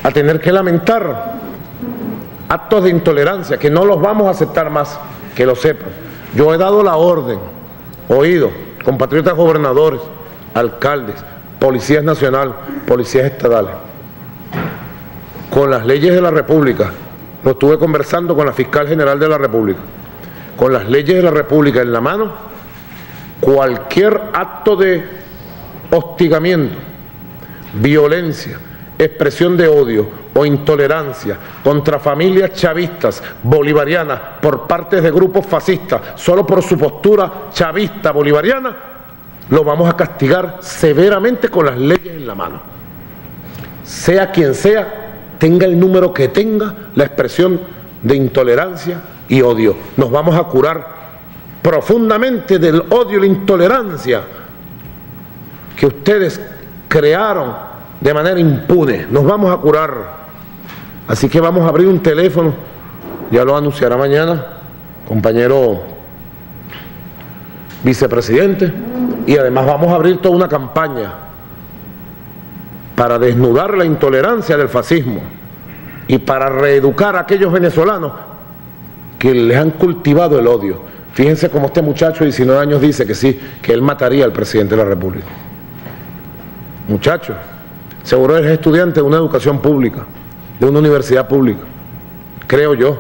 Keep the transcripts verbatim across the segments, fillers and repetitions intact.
a tener que lamentar actos de intolerancia, que no los vamos a aceptar más, que lo sepan. Yo he dado la orden, oído, compatriotas gobernadores, alcaldes, policías nacionales, policías estatales, con las leyes de la República. Lo estuve conversando con la fiscal general de la República. Con las leyes de la República en la mano, cualquier acto de hostigamiento, violencia, expresión de odio o intolerancia contra familias chavistas bolivarianas por parte de grupos fascistas, solo por su postura chavista bolivariana, lo vamos a castigar severamente con las leyes en la mano. Sea quien sea, tenga el número que tenga la expresión de intolerancia y odio. Nos vamos a curar profundamente del odio y la intolerancia que ustedes crearon de manera impune. Nos vamos a curar. Así que vamos a abrir un teléfono, ya lo anunciará mañana, compañero vicepresidente, y además vamos a abrir toda una campaña para desnudar la intolerancia del fascismo y para reeducar a aquellos venezolanos que les han cultivado el odio. Fíjense cómo este muchacho de diecinueve años dice que sí, que él mataría al presidente de la República. Muchacho, seguro eres estudiante de una educación pública, de una universidad pública, creo yo.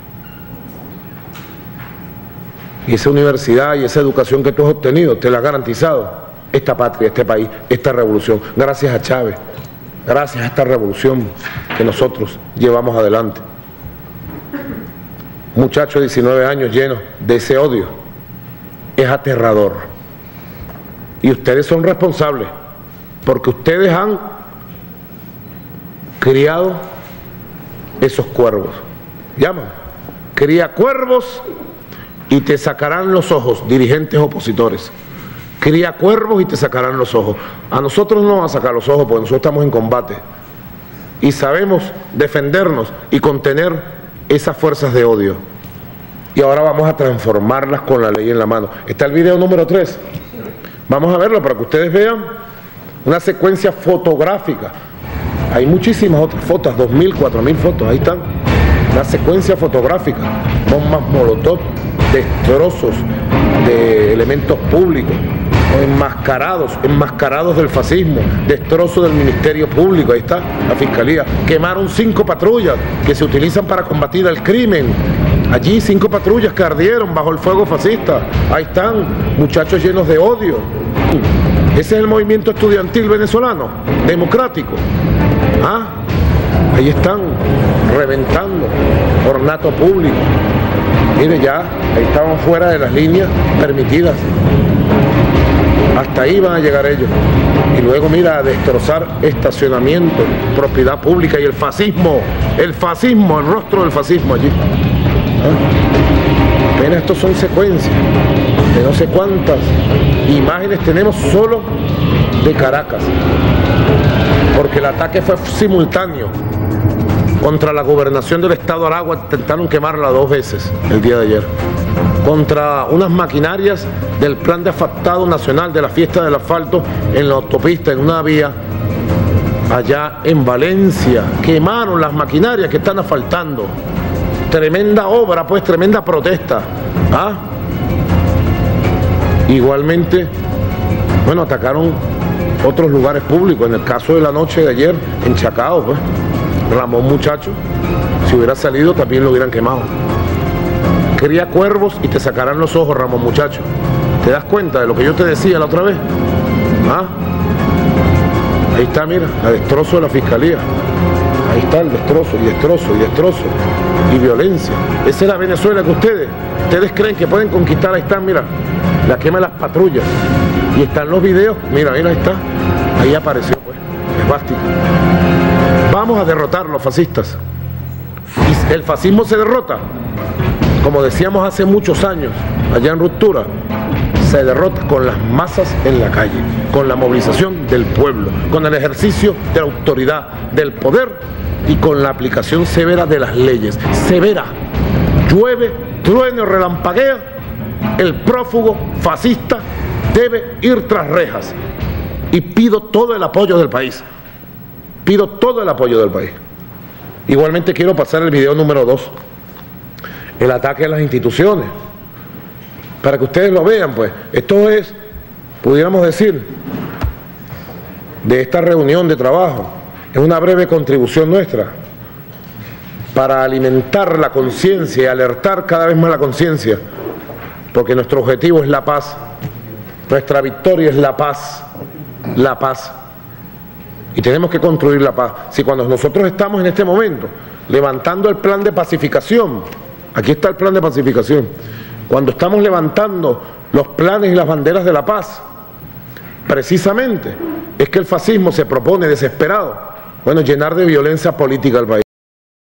Y esa universidad y esa educación que tú has obtenido te la ha garantizado esta patria, este país, esta revolución, gracias a Chávez, gracias a esta revolución que nosotros llevamos adelante. Muchachos de diecinueve años llenos de ese odio, es aterrador. Y ustedes son responsables, porque ustedes han criado esos cuervos. Llaman, cría cuervos y te sacarán los ojos, dirigentes opositores. Cría cuervos y te sacarán los ojos. A nosotros no van a sacar los ojos porque nosotros estamos en combate y sabemos defendernos y contener esas fuerzas de odio. Y ahora vamos a transformarlas con la ley en la mano. Está el video número tres. Vamos a verlo para que ustedes vean una secuencia fotográfica. Hay muchísimas otras fotos, dos mil, cuatro mil fotos, ahí están. Una secuencia fotográfica, bombas molotov, destrozos de elementos públicos, enmascarados, enmascarados del fascismo, destrozo del Ministerio Público, ahí está la Fiscalía. Quemaron cinco patrullas que se utilizan para combatir el crimen. Allí cinco patrullas que ardieron bajo el fuego fascista. Ahí están, muchachos llenos de odio. Ese es el movimiento estudiantil venezolano, democrático. ¿Ah? Ahí están, reventando, ornato público. Mire ya, ahí estaban fuera de las líneas permitidas. Hasta ahí van a llegar ellos. Y luego mira, a destrozar estacionamiento, propiedad pública y el fascismo, el fascismo, el rostro del fascismo allí. ¿Ah? Apenas estos son secuencias de no sé cuántas imágenes tenemos solo de Caracas, porque el ataque fue simultáneo contra la gobernación del estado Aragua. Intentaron quemarla dos veces el día de ayer, contra unas maquinarias del plan de asfaltado nacional de la fiesta del asfalto en la autopista, en una vía allá en Valencia. Quemaron las maquinarias que están asfaltando. Tremenda obra, pues, tremenda protesta. ¿Ah? Igualmente, bueno, atacaron otros lugares públicos. En el caso de la noche de ayer, en Chacao, pues, Ramón Muchacho, si hubiera salido también lo hubieran quemado. Cría cuervos y te sacarán los ojos, Ramón Muchacho. ¿Te das cuenta de lo que yo te decía la otra vez? ¿Ah? Ahí está, mira, el destrozo de la Fiscalía. Ahí está el destrozo, y destrozo, y destrozo, y violencia. Esa es la Venezuela que ustedes, ustedes creen que pueden conquistar. Ahí están, mira, la quema de las patrullas. Y están los videos, mira, mira, ahí está. Ahí apareció, pues, esvástica. Vamos a derrotar a los fascistas. Y el fascismo se derrota, como decíamos hace muchos años, allá en Ruptura, se derrota con las masas en la calle, con la movilización del pueblo, con el ejercicio de la autoridad, del poder y con la aplicación severa de las leyes. Severa. Llueve, truene o relampaguea, el prófugo fascista debe ir tras rejas. Y pido todo el apoyo del país. Pido todo el apoyo del país. Igualmente quiero pasar el video número dos, el ataque a las instituciones, para que ustedes lo vean. Pues esto es, pudiéramos decir, de esta reunión de trabajo, es una breve contribución nuestra para alimentar la conciencia y alertar cada vez más la conciencia, porque nuestro objetivo es la paz, nuestra victoria es la paz, la paz. Y tenemos que construir la paz. Si cuando nosotros estamos en este momento levantando el plan de pacificación, aquí está el plan de pacificación, cuando estamos levantando los planes y las banderas de la paz, precisamente es que el fascismo se propone desesperado, bueno, llenar de violencia política al país.